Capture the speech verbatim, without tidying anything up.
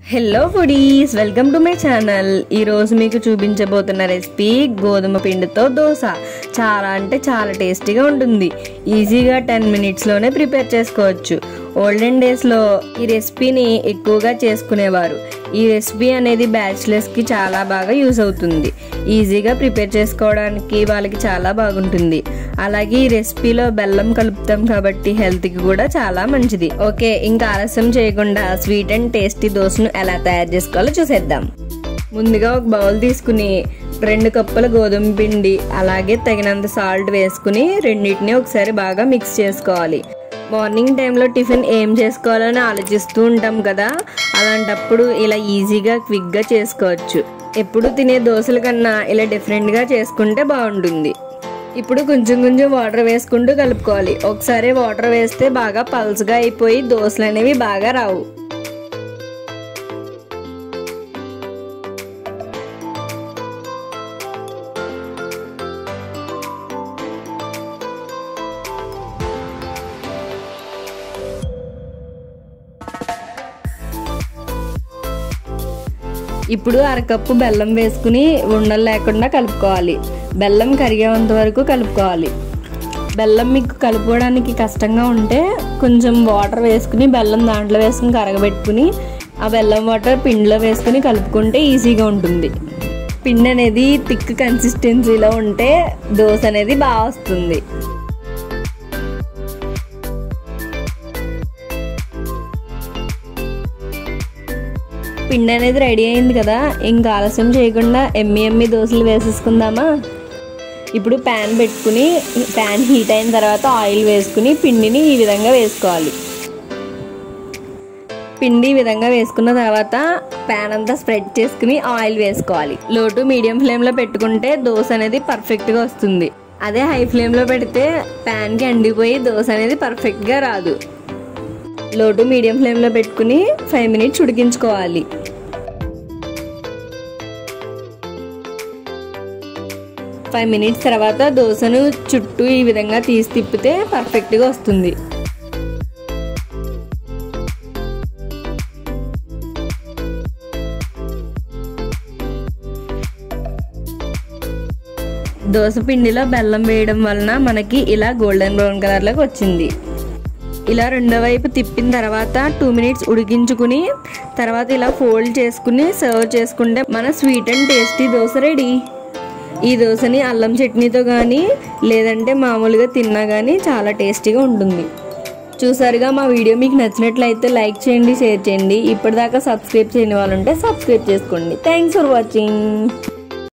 Hello foodies, welcome to my channel. ఈరోజు మీకు చూపించబోతున్న recipe గోధుమ పిండితో దోశ. చాలా అంటే చాలా టేస్టీగా ఉంటుంది. ఈజీగా టెన్ మినిట్స్లోనే ప్రిపేర్ చేసుకోవచ్చు. ఓల్డెన్ డేస్లో ఈ రెసిపీని ఎక్కువగా చేసుకునేవారు. ఈ రెసిపీ అనేది బ్యాచిలర్స్కి చాలా బాగా యూజ్ అవుతుంది. ఈజీగా ప్రిపేర్ చేసుకోవడానికి వాళ్ళకి చాలా బాగుంటుంది. అలాగే ఈ రెసిపీలో బెల్లం కలుపుతాం కాబట్టి హెల్త్కి కూడా చాలా మంచిది. ఓకే, ఇంకా ఆలస్యం చేయకుండా స్వీట్ అండ్ టేస్టీ దోశను ఎలా తయారు చేసుకోవాలో చూసేద్దాం. ముందుగా ఒక బౌల్ తీసుకుని రెండు కప్పుల గోధుమ పిండి అలాగే తగినంత సాల్ట్ వేసుకుని రెండింటిని ఒకసారి బాగా మిక్స్ చేసుకోవాలి. మార్నింగ్ టైంలో టిఫిన్ ఏం చేసుకోవాలని ఆలోచిస్తూ ఉంటాం కదా, అలాంటప్పుడు ఇలా ఈజీగా క్విక్గా చేసుకోవచ్చు. ఎప్పుడు తినే దోశల కన్నా ఇలా డిఫరెంట్గా చేసుకుంటే బాగుంటుంది. ఇప్పుడు కొంచెం కొంచెం వాటర్ వేసుకుంటూ కలుపుకోవాలి. ఒకసారి వాటర్ వేస్తే బాగా పల్చగా అయిపోయి దోశలు అనేవి బాగా రావు. ఇప్పుడు అరకప్పు బెల్లం వేసుకుని ఉండలు లేకుండా కలుపుకోవాలి. బెల్లం కరిగేంత వరకు కలుపుకోవాలి. బెల్లం మీకు కలుపుకోవడానికి కష్టంగా ఉంటే కొంచెం వాటర్ వేసుకుని బెల్లం దాంట్లో వేసుకుని కరగబెట్టుకుని ఆ బెల్లం వాటర్ పిండిలో వేసుకుని కలుపుకుంటే ఈజీగా ఉంటుంది. పిండి అనేది థిక్ కన్సిస్టెన్సీలో ఉంటే దోశ అనేది బాగా వస్తుంది. పిండి అనేది రెడీ అయింది కదా, ఇంకా ఆలస్యం చేయకుండా ఎమ్మి ఎమ్మి దోశలు వేసేసుకుందామా. ఇప్పుడు ప్యాన్ పెట్టుకుని ప్యాన్ హీట్ అయిన తర్వాత ఆయిల్ వేసుకుని పిండిని ఈ విధంగా వేసుకోవాలి. పిండి ఈ విధంగా వేసుకున్న తర్వాత ప్యాన్ అంతా స్ప్రెడ్ చేసుకుని ఆయిల్ వేసుకోవాలి. లో టు మీడియం ఫ్లేమ్లో పెట్టుకుంటే దోశ అనేది పర్ఫెక్ట్గా వస్తుంది. అదే హై ఫ్లేమ్లో పెడితే ప్యాన్కి అండిపోయి దోశ అనేది పర్ఫెక్ట్గా రాదు. లో టు మీడియం ఫ్లేమ్లో పెట్టుకుని ఫైవ్ మినిట్స్ ఉడికించుకోవాలి. ఫైవ్ మినిట్స్ తర్వాత దోశను చుట్టూ ఈ విధంగా తీసి తిప్పితే పర్ఫెక్ట్గా వస్తుంది. దోశ పిండిలో బెల్లం వేయడం వలన మనకి ఇలా గోల్డెన్ బ్రౌన్ కలర్లోకి వచ్చింది. ఇలా రెండో వైపు తిప్పిన తర్వాత టూ మినిట్స్ ఉడికించుకుని తర్వాత ఇలా ఫోల్డ్ చేసుకుని సర్వ్ చేసుకుంటే మన sweet and tasty dosa ready. ఈ దోశని అల్లం చట్నీతో కానీ లేదంటే మామూలుగా తిన్నా కానీ చాలా టేస్టీగా ఉంటుంది. చూసారుగా, మా వీడియో మీకు నచ్చినట్లయితే లైక్ చేయండి, షేర్ చేయండి. ఇప్పటిదాకా సబ్స్క్రైబ్ చేయని వాళ్ళు ఉంటే సబ్స్క్రైబ్ చేసుకోండి. Thanks for watching.